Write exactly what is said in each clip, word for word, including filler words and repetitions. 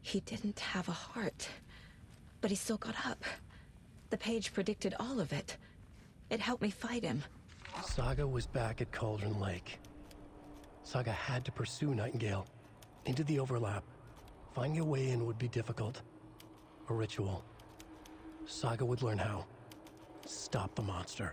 He didn't have a heart, but he still got up. The page predicted all of it. It helped me fight him. Saga was back at Cauldron Lake. Saga had to pursue Nightingale into the overlap. Finding a way in would be difficult. A ritual. Saga would learn how. Stop the monster.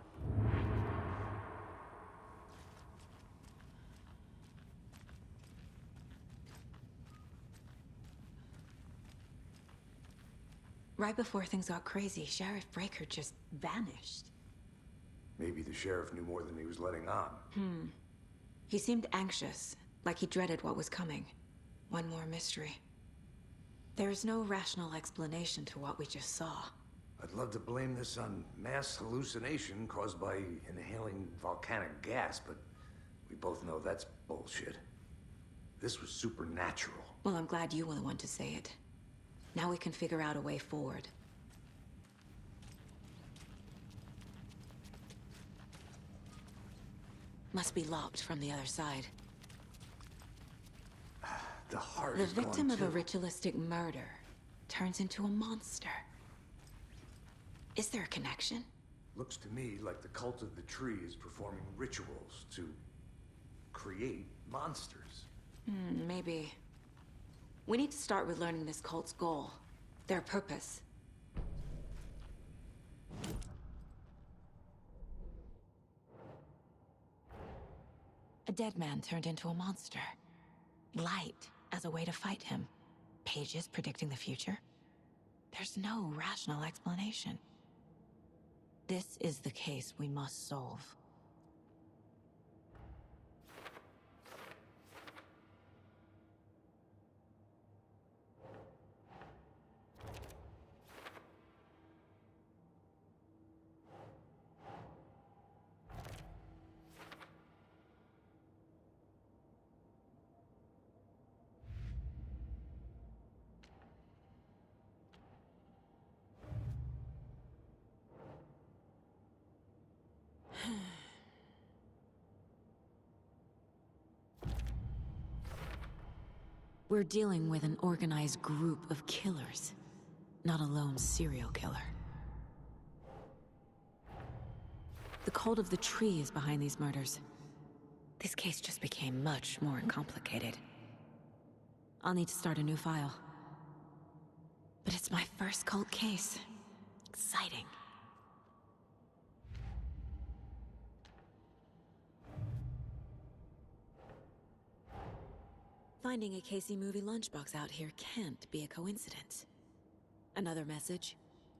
Right before things got crazy, Sheriff Breaker just vanished. Maybe the sheriff knew more than he was letting on. Hmm. He seemed anxious, like he dreaded what was coming. One more mystery. There's no rational explanation to what we just saw. I'd love to blame this on mass hallucination caused by inhaling volcanic gas, but we both know that's bullshit. This was supernatural. Well, I'm glad you were the one to say it. Now we can figure out a way forward. Must be locked from the other side. The heart The is victim gone of a too. ritualistic murder turns into a monster. Is there a connection? Looks to me like the cult of the tree is performing rituals to create monsters. Hmm, maybe. We need to start with learning this cult's goal. Their purpose. A dead man turned into a monster. Light as a way to fight him. Pages predicting the future. There's no rational explanation. This is the case we must solve. We're dealing with an organized group of killers, not a lone serial killer. The cult of the tree is behind these murders. This case just became much more complicated. I'll need to start a new file. But it's my first cult case. Exciting. Finding a Casey movie lunchbox out here can't be a coincidence. Another message.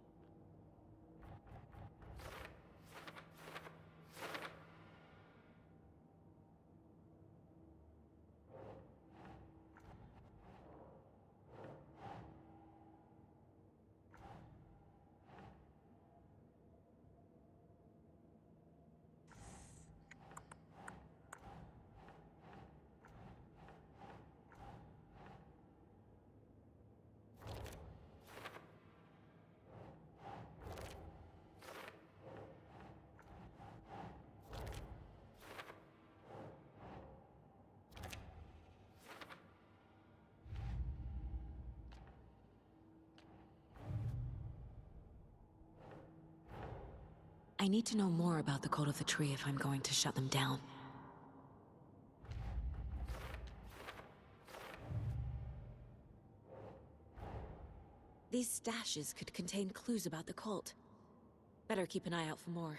I need to know more about the Cult of the Tree if I'm going to shut them down. These stashes could contain clues about the cult. Better keep an eye out for more.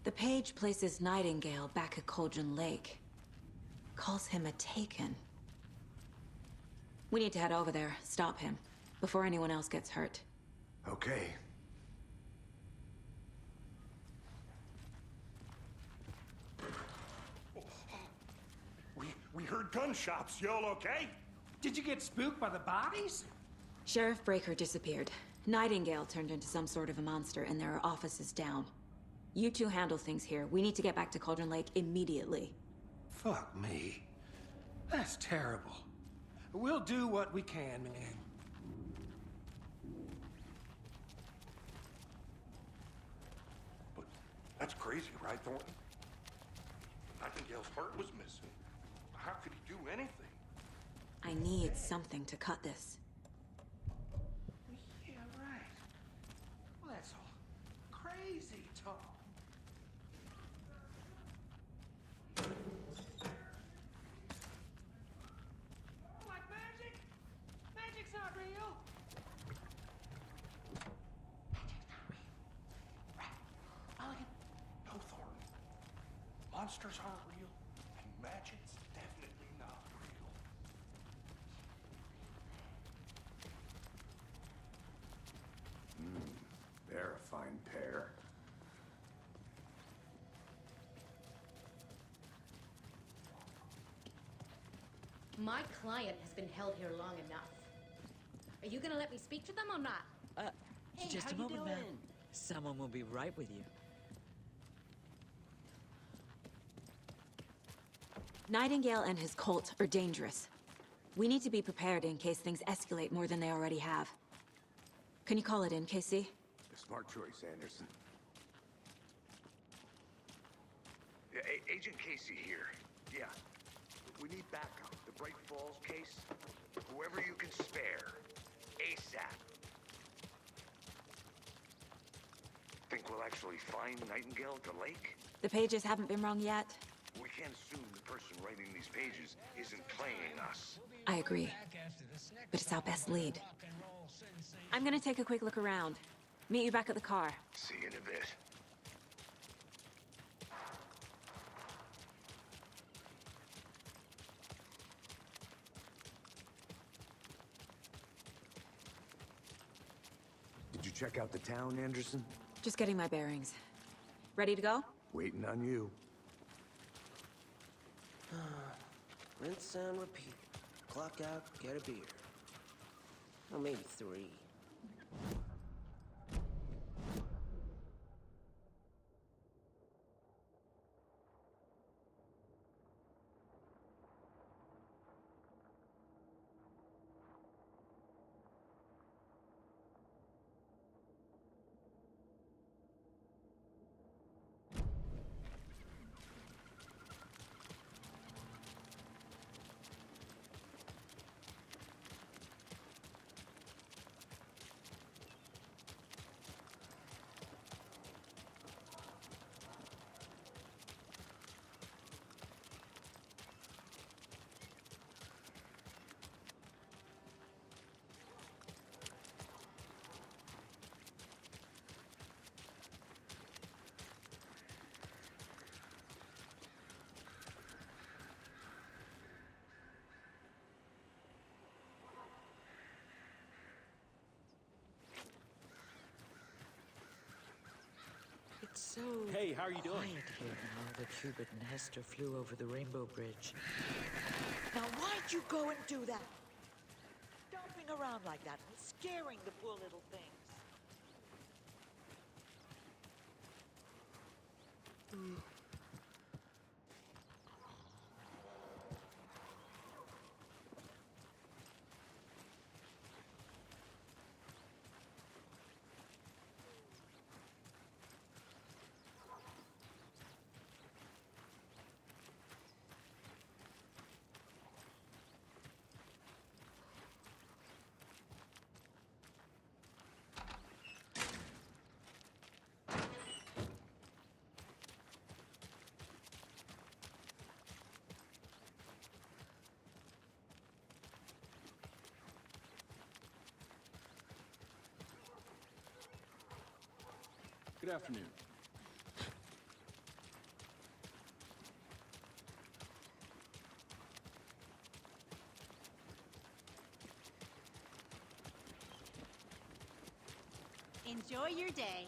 The page places Nightingale back at Cauldron Lake. Calls him a Taken. We need to head over there, stop him, before anyone else gets hurt. Okay. We, we heard gunshots. Y'all okay? Did you get spooked by the bodies? Sheriff Breaker disappeared. Nightingale turned into some sort of a monster, and there are offices down. You two handle things here. We need to get back to Cauldron Lake immediately. Fuck me. That's terrible. We'll do what we can, man. But that's crazy, right, Thornton? Nightingale's heart was missing. How could he do anything? I need something to cut this. Yeah, right. Well, that's all crazy talk. Like magic? Magic's not real. Magic's not real. Right. Mulligan. No, Thornton. Monsters aren't real, and magic's definitely not real. They're a fine pair. My client has been held here long enough. Are you gonna let me speak to them or not? Uh, Hey, just how a you moment, ma'am. doing? Someone will be right with you. Nightingale and his cult are dangerous. We need to be prepared in case things escalate more than they already have. Can you call it in, K C? Smart choice, Anderson. Yeah, A Agent Casey here. Yeah. We need backup. The Bright Falls case. Whoever you can spare. ASAP. Think we'll actually find Nightingale at the lake? The pages haven't been wrong yet. We can't assume the person writing these pages isn't playing us. I agree. But it's our best lead. I'm gonna take a quick look around. Meet you back at the car. See you in a bit. Did you check out the town, Anderson? Just getting my bearings. Ready to go? Waiting on you. Rinse and repeat. Clock out, get a beer. Or maybe three. It's so Hey, how are you doing? quiet here now that Hubert and Hester flew over the Rainbow Bridge. Now, why'd you go and do that? Stomping around like that and scaring the poor little things. Good afternoon. Enjoy your day.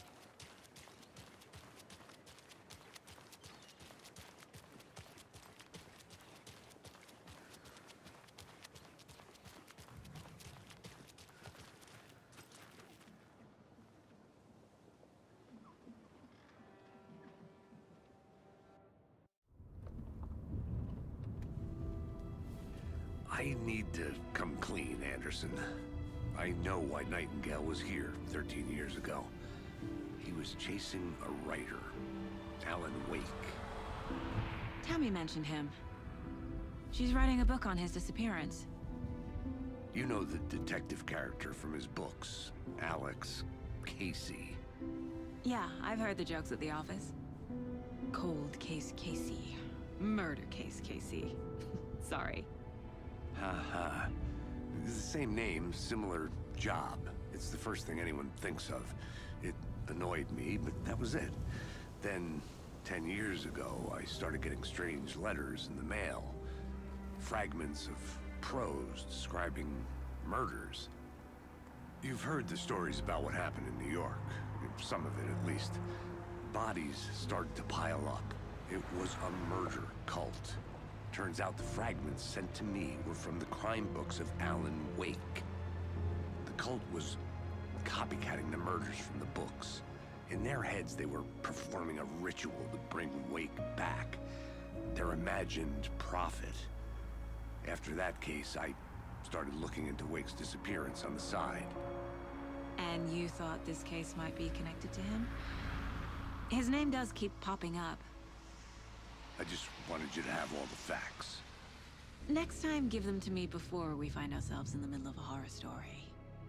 I need to come clean, Anderson. I know why Nightingale was here thirteen years ago. He was chasing a writer, Alan Wake. Tammy mentioned him. She's writing a book on his disappearance. You know the detective character from his books, Alex Casey. Yeah, I've heard the jokes at the office. Cold case Casey. Murder case Casey. Sorry. Haha. It's the same name, similar job. It's the first thing anyone thinks of. It annoyed me, but that was it. Then, ten years ago, I started getting strange letters in the mail. Fragments of prose describing murders. You've heard the stories about what happened in New York. Some of it, at least. Bodies started to pile up. It was a murder cult. Turns out the fragments sent to me were from the crime books of Alan Wake. The cult was copycatting the murders from the books. In their heads, they were performing a ritual to bring Wake back. Their imagined prophet. After that case, I started looking into Wake's disappearance on the side. And you thought this case might be connected to him? His name does keep popping up. I just wanted you to have all the facts. Next time, give them to me before we find ourselves in the middle of a horror story.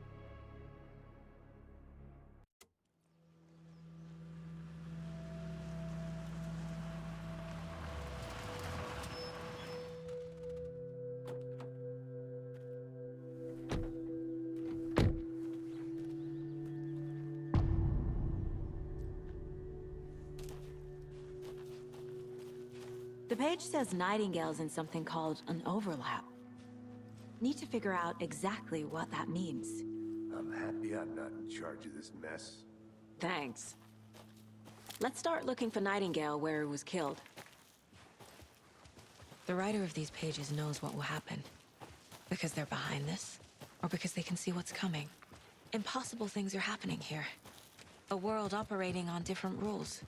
The page says Nightingale's in something called an overlap. Need to figure out exactly what that means. I'm happy I'm not in charge of this mess. Thanks. Let's start looking for Nightingale where he was killed. The writer of these pages knows what will happen. Because they're behind this, or because they can see what's coming. Impossible things are happening here. A world operating on different rules.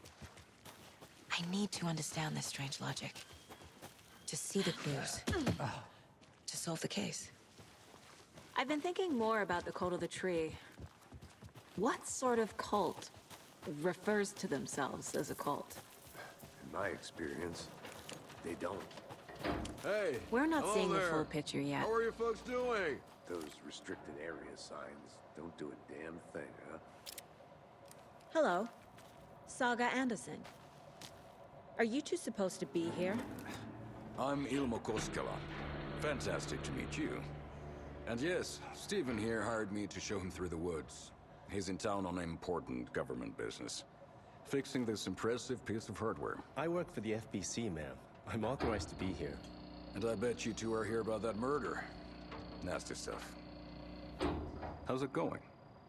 I need to understand this strange logic. To see the clues. To solve the case. I've been thinking more about the cult of the tree. What sort of cult refers to themselves as a cult? In my experience, they don't. Hey! We're not hello seeing there. the full picture yet. How are you folks doing? Those restricted area signs don't do a damn thing, huh? Hello. Saga Anderson. Are you two supposed to be here? I'm Ilmo Koskela. Fantastic to meet you. And yes, Stephen here hired me to show him through the woods. He's in town on important government business. Fixing this impressive piece of hardware. I work for the F B C, ma'am. I'm authorized to be here. And I bet you two are here about that murder. Nasty stuff. How's it going?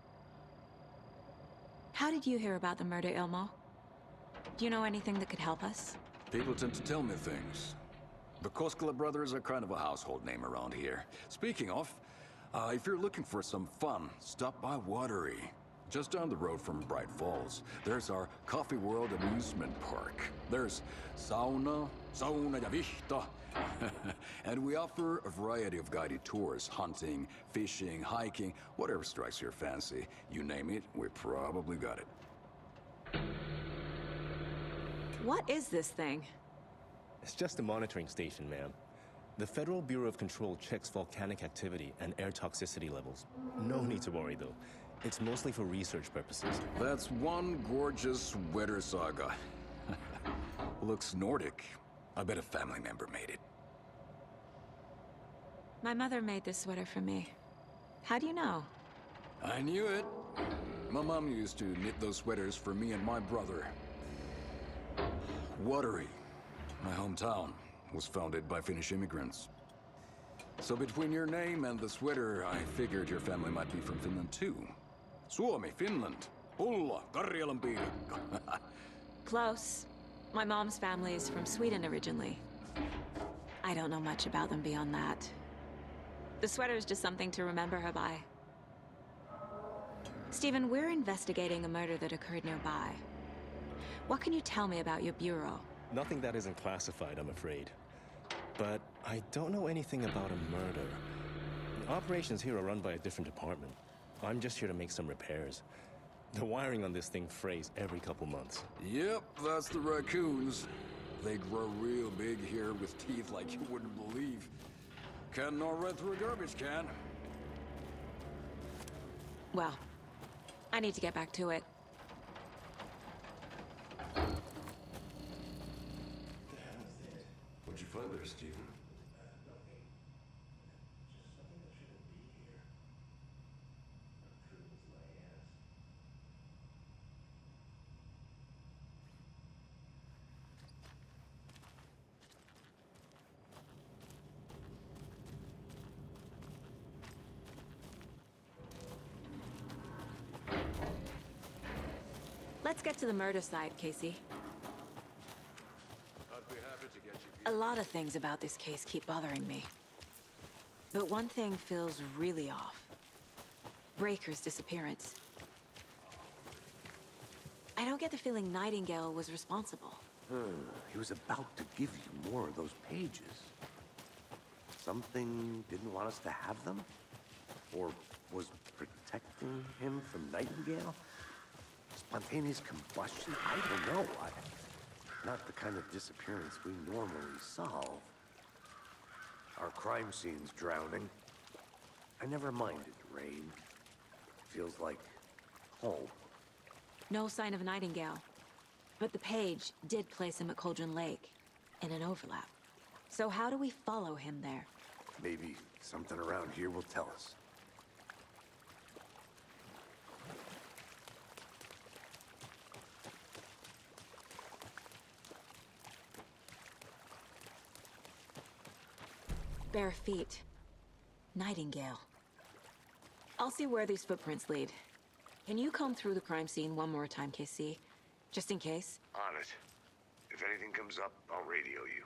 How did you hear about the murder, Ilmo? Do you know anything that could help us? People tend to tell me things. The Koskela brothers are kind of a household name around here. Speaking of, uh, if you're looking for some fun, stop by Watery. Just down the road from Bright Falls, there's our Coffee World amusement park. There's sauna, sauna ja vihta. And we offer a variety of guided tours, hunting, fishing, hiking, whatever strikes your fancy. You name it, we probably got it. What is this thing? It's just a monitoring station, ma'am. The Federal Bureau of Control checks volcanic activity and air toxicity levels. No need to worry, though. It's mostly for research purposes. That's one gorgeous sweater, Saga. Looks Nordic. I bet a family member made it. My mother made this sweater for me. How do you know? I knew it. My mom used to knit those sweaters for me and my brother. Watery, my hometown, was founded by Finnish immigrants. So between your name and the sweater, I figured your family might be from Finland too. Suomi, Finland. Pulla, Karjalan piirakka. Close. My mom's family is from Sweden originally. I don't know much about them beyond that. The sweater is just something to remember her by. Stephen, we're investigating a murder that occurred nearby. What can you tell me about your bureau? Nothing that isn't classified, I'm afraid. But I don't know anything about a murder. The operations here are run by a different department. I'm just here to make some repairs. The wiring on this thing frays every couple months. Yep, that's the raccoons. They grow real big here with teeth like you wouldn't believe. Can't nor run through a garbage can. Well, I need to get back to it. What'd you find there, Stephen? Let's get to the murder site, Casey. I'd be happy to get you. A lot of things about this case keep bothering me. But one thing feels really off. Breaker's disappearance. I don't get the feeling Nightingale was responsible. Hmm. He was about to give you more of those pages. Something didn't want us to have them? Or was protecting him from Nightingale? Spontaneous combustion? I don't know. I, not the kind of disappearance we normally solve. Our crime scene's drowning. I never minded rain. Feels like home. No sign of Nightingale. But the page did place him at Cauldron Lake, in an overlap. So how do we follow him there? Maybe something around here will tell us. Bare feet. Nightingale. I'll see where these footprints lead. Can you comb through the crime scene one more time, K C? Just in case? On it. If anything comes up, I'll radio you.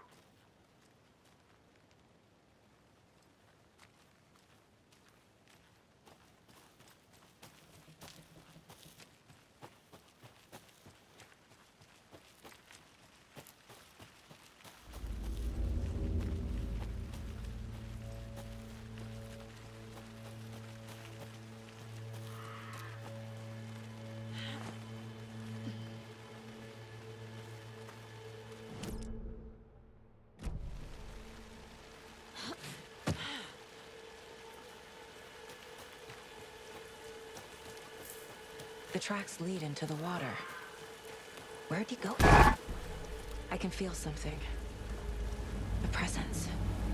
The tracks lead into the water. Where'd he go? I can feel something. A presence.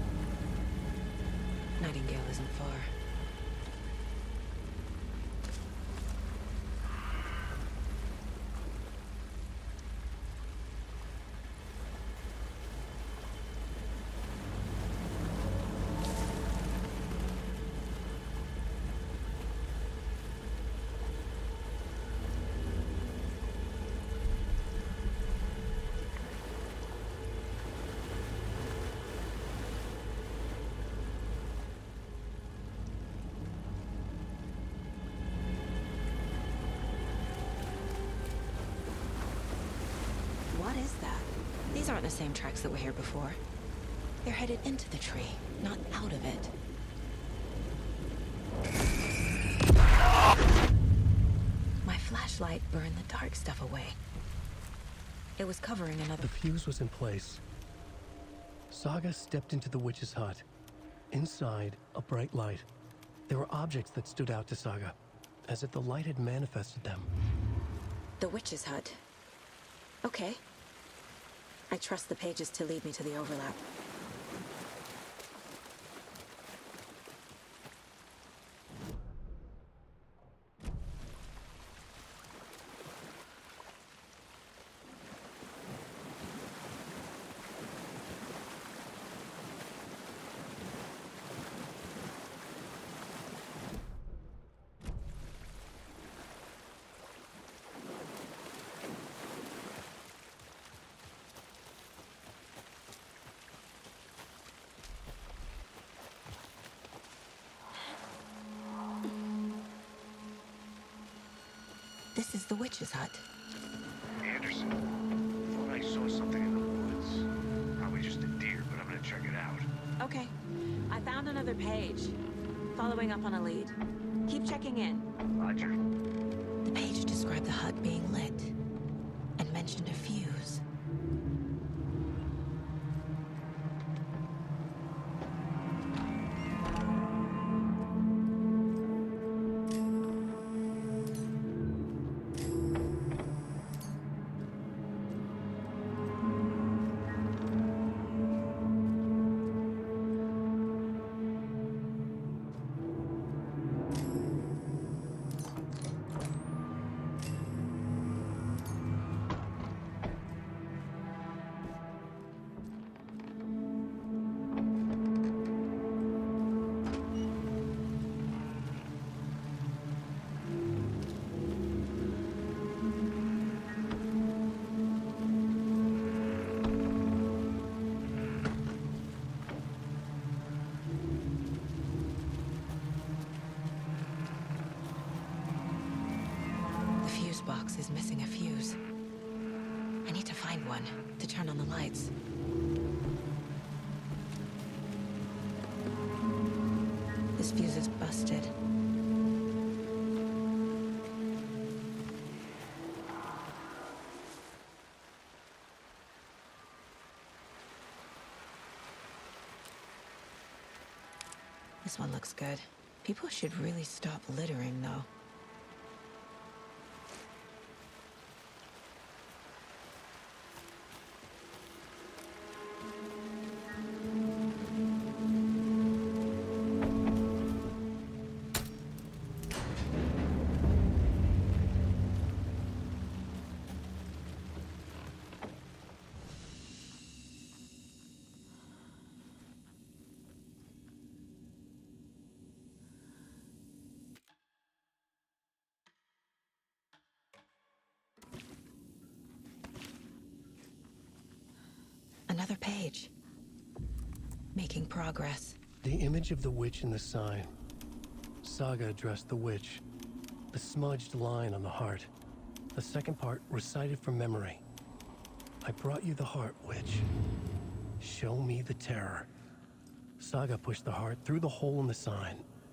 Nightingale isn't far. What is that? These aren't the same tracks that were here before. They're headed into the tree, not out of it. My flashlight burned the dark stuff away. It was covering another... The fuse was in place. Saga stepped into the witch's hut. Inside, a bright light. There were objects that stood out to Saga, as if the light had manifested them. The witch's hut. Okay. I trust the pages to lead me to the overlap. This is the witch's hut. Anderson, thought I saw something in the woods. Probably just a deer, but I'm gonna check it out. Okay. I found another page. Following up on a lead. Keep checking in. Roger. The page described the hut being lit and mentioned a fuse. Box is missing a fuse. I need to find one to turn on the lights. This fuse is busted. This one looks good. People should really stop littering, though. Another page. Making progress. The image of the witch in the sign. Saga addressed the witch. The smudged line on the heart. The second part recited from memory. I brought you the heart, witch. Show me the terror. Saga pushed the heart through the hole in the sign.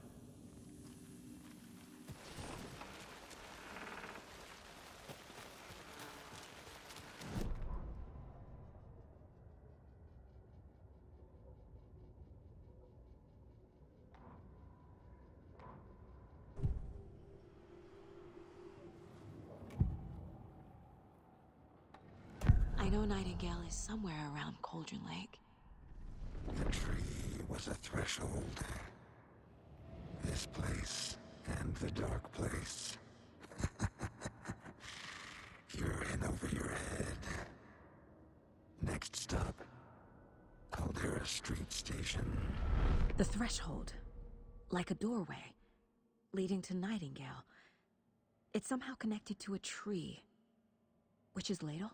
I know Nightingale is somewhere around Cauldron Lake. The tree was a threshold. This place and the dark place. You're in over your head. Next stop, Caldera Street Station. The threshold. Like a doorway. Leading to Nightingale. It's somehow connected to a tree. Witch's Ladle?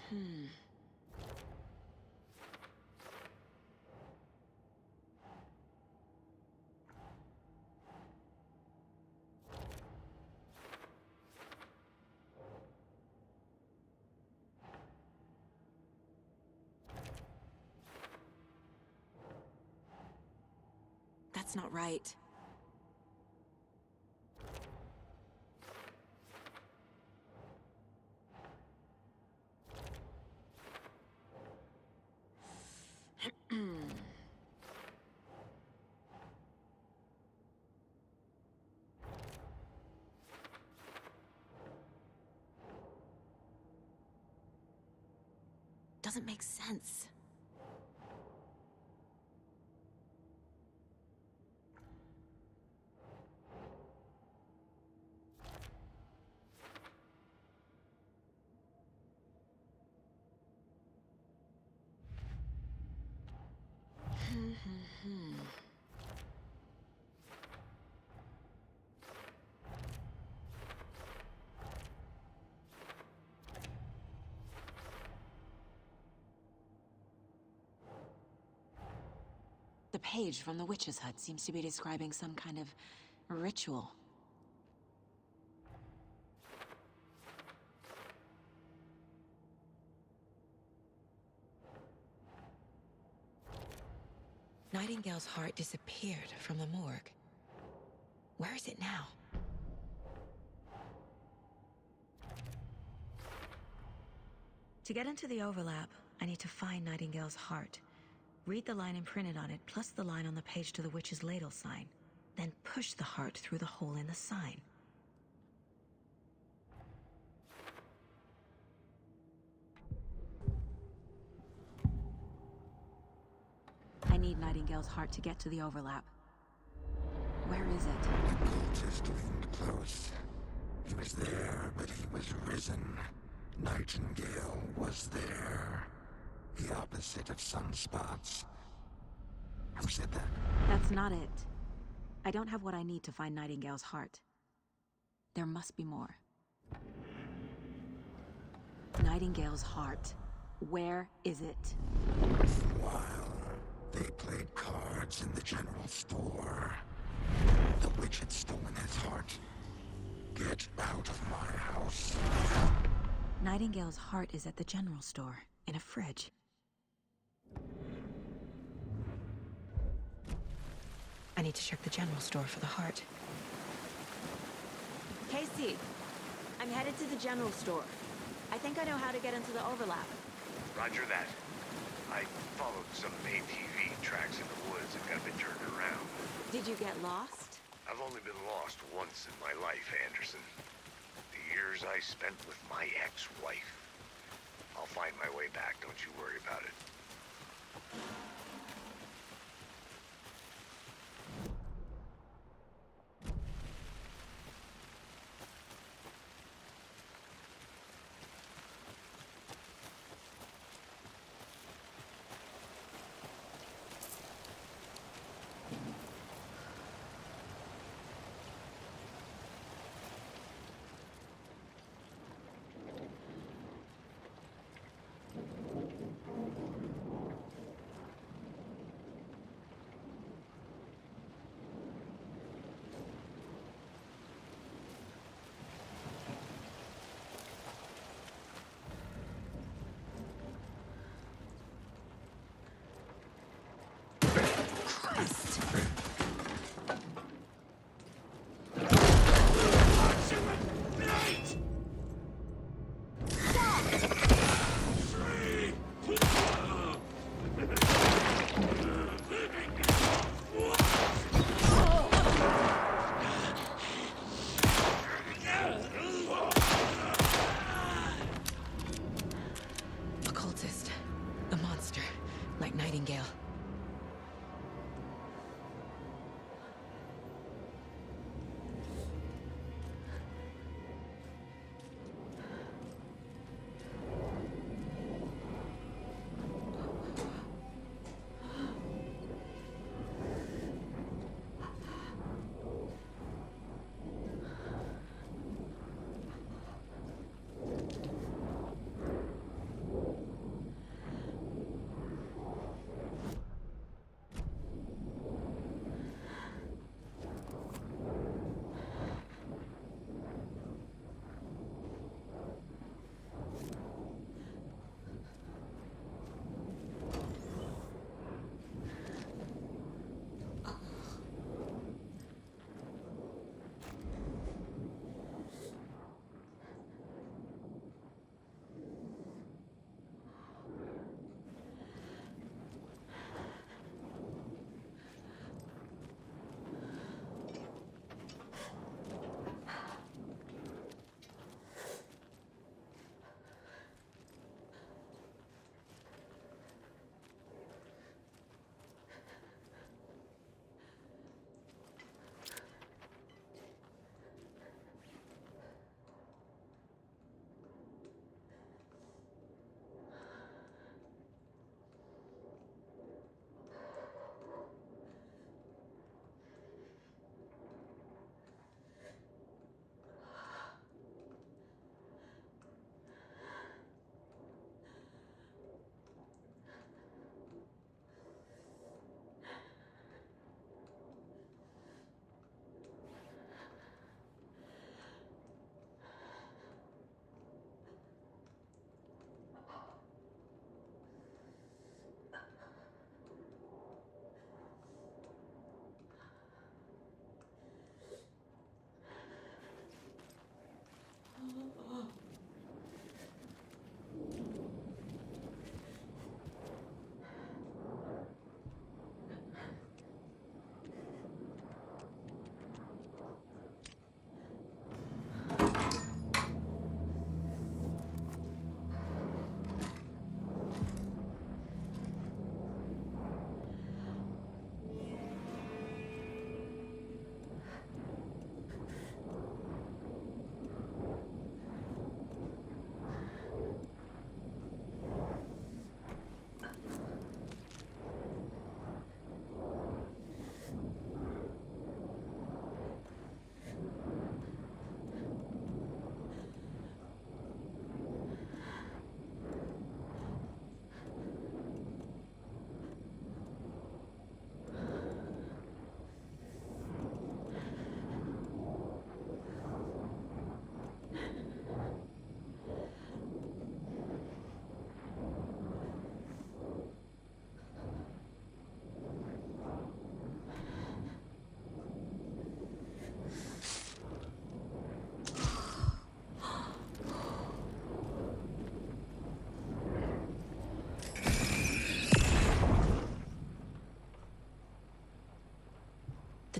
Hmm. That's not right. Doesn't make sense. The page from the witch's hut seems to be describing some kind of ritual. Nightingale's heart disappeared from the morgue. Where is it now? To get into the overlap, I need to find Nightingale's heart. Read the line imprinted on it, plus the line on the page to the witch's ladle sign. Then push the heart through the hole in the sign. I need Nightingale's heart to get to the overlap. Where is it? The cultist leaned close. He was there, but he was risen. Nightingale was there. The opposite of sunspots. Who said that? That's not it. I don't have what I need to find Nightingale's heart. There must be more. Nightingale's heart. Where is it? While they played cards in the general store, the witch had stolen his heart. Get out of my house. Nightingale's heart is at the general store, in a fridge. I need to check the general store for the heart. Casey, I'm headed to the general store. I think I know how to get into the overlap. Roger that. I followed some A T V tracks in the woods and got a bit turned around. Did you get lost? I've only been lost once in my life, Anderson. The years I spent with my ex-wife. I'll find my way back, don't you worry about it. Nightingale.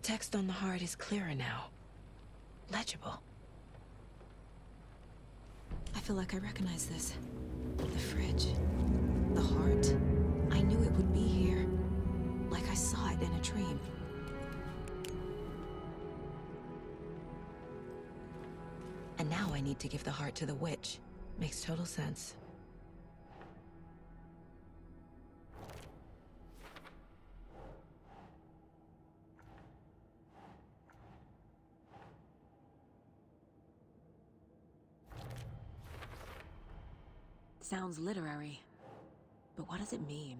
text on the heart is clearer now. Legible. I feel like I recognize this. The fridge. The heart. I knew it would be here. Like I saw it in a dream. And now I need to give the heart to the witch. Makes total sense. Sounds literary, but what does it mean?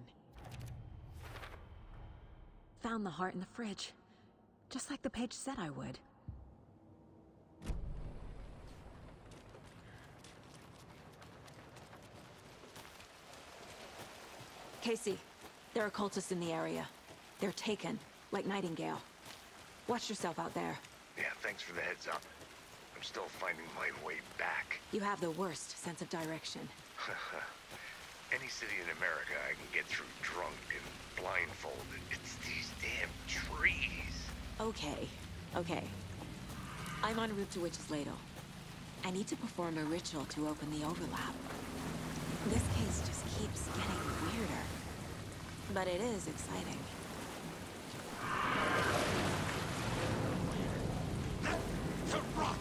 Found the heart in the fridge, just like the page said I would. Casey, there are cultists in the area. They're taken, like Nightingale. Watch yourself out there. Yeah, thanks for the heads up. I'm still finding my way back. You have the worst sense of direction. Any city in America I can get through drunk and blindfolded. It's these damn trees. Okay, okay. I'm en route to Witch's Ladle. I need to perform a ritual to open the overlap. This case just keeps getting weirder. But it is exciting. To rot!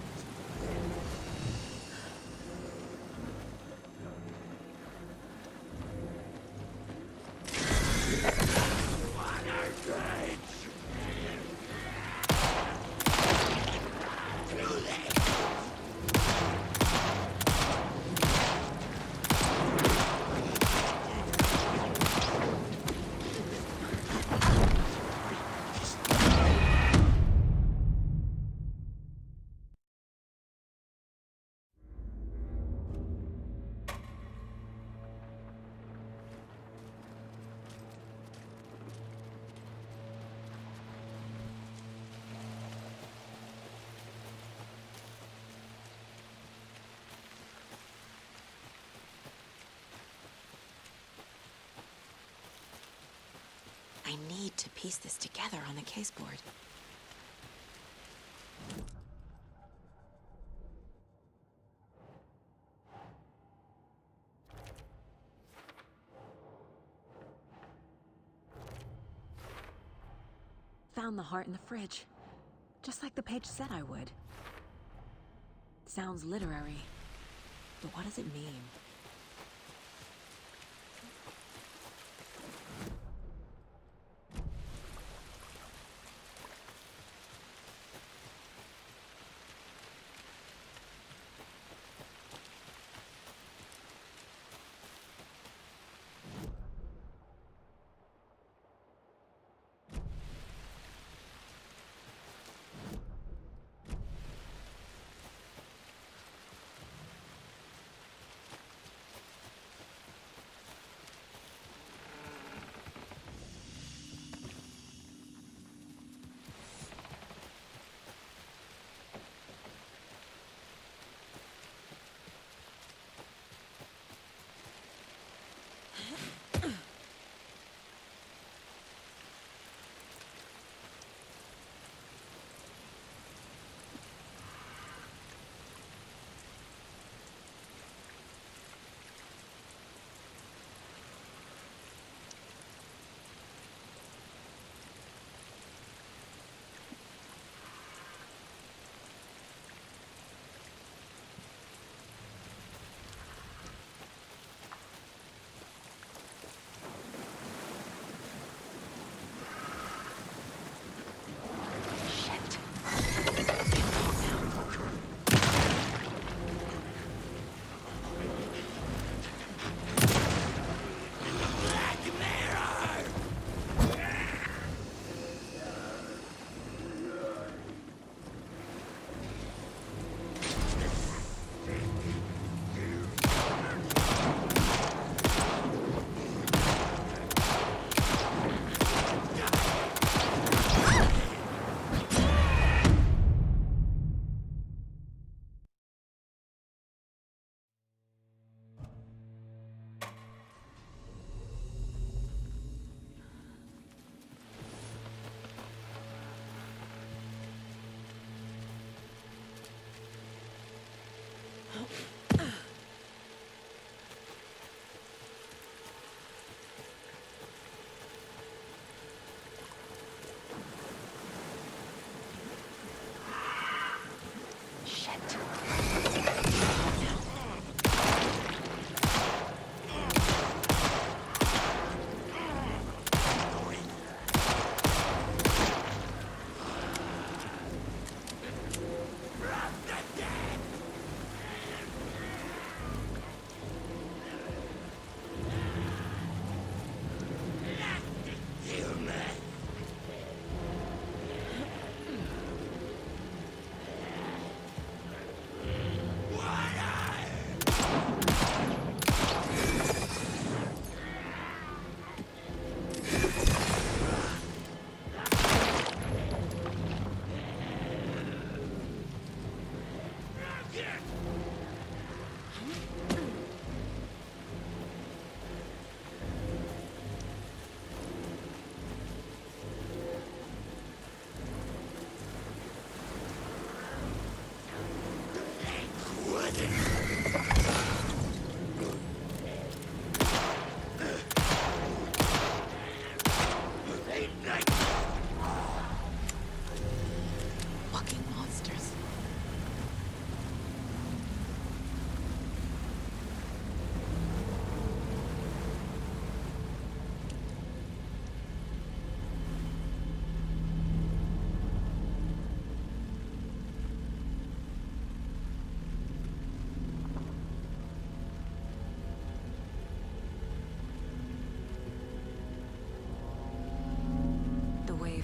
I need to piece this together on the caseboard. Found the heart in the fridge, just like the page said I would. Sounds literary, but what does it mean?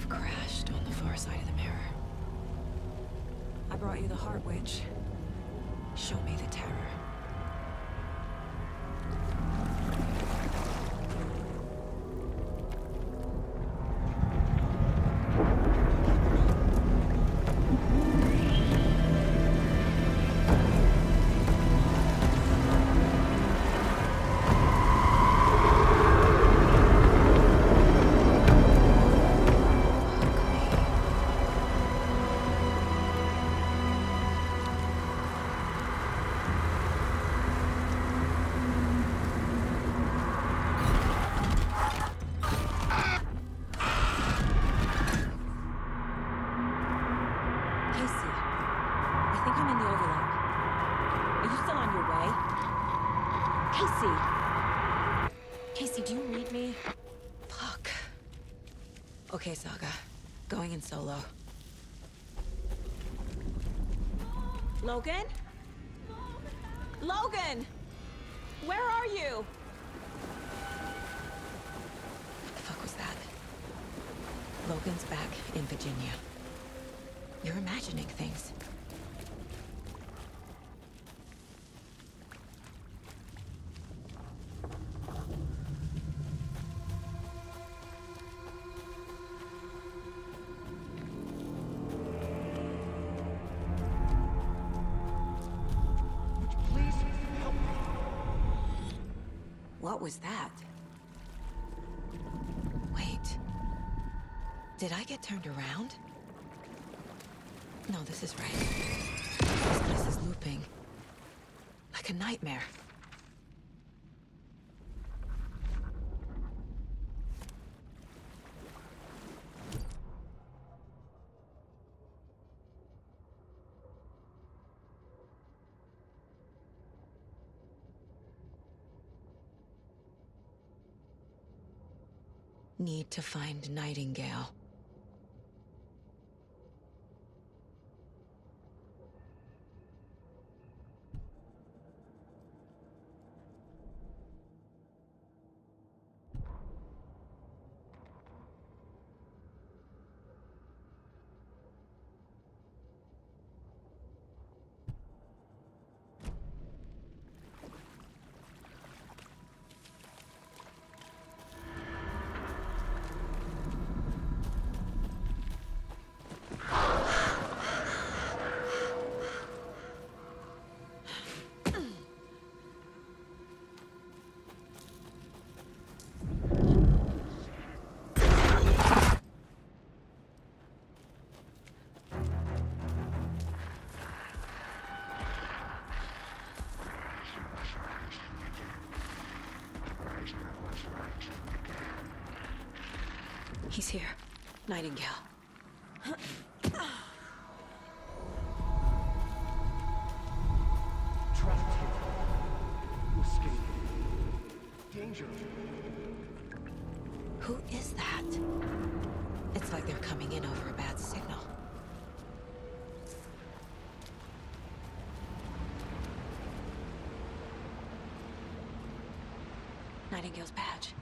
You've crashed on the far side of the mirror. I brought you the Heart Witch. Show me the terror. Okay, Saga. Going in solo. Logan? Logan! Where are you? What the fuck was that? Logan's back in Virginia. You're imagining things. What was that? Wait. Did I get turned around? No, this is right. This place is looping. Like a nightmare. Need to find Nightingale. He's here. Nightingale. Trapped here. You escaped. Danger. Who is that? It's like they're coming in over a bad signal. Nightingale's badge.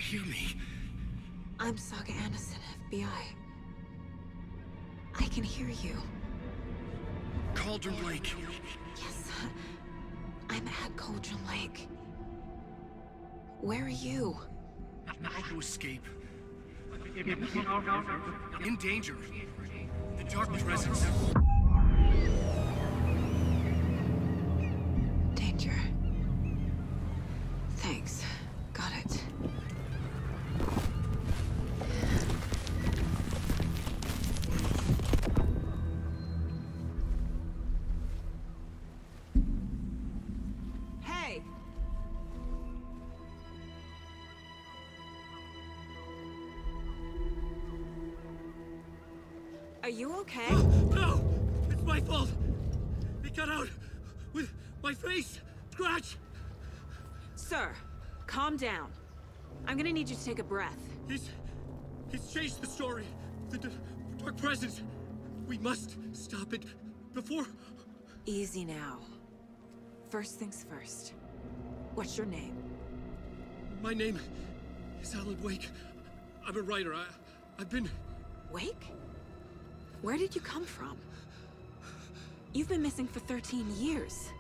hear me? I'm Saga Anderson, F B I. I can hear you. Cauldron Lake. Yes, I'm at Cauldron Lake. Where are you? How to escape. In danger. The Dark Presence. Danger. Thanks. Got it. Hey! Are you okay? No! It's my fault! It got out with my face! Scratch! Sir, calm down. I'm gonna need you to take a breath. He's... he's changed the story. The d Dark Presence. We must stop it before... Easy now. First things first. What's your name? My name is Alan Wake. I'm a writer. I, I've been... Wake? Where did you come from? You've been missing for thirteen years.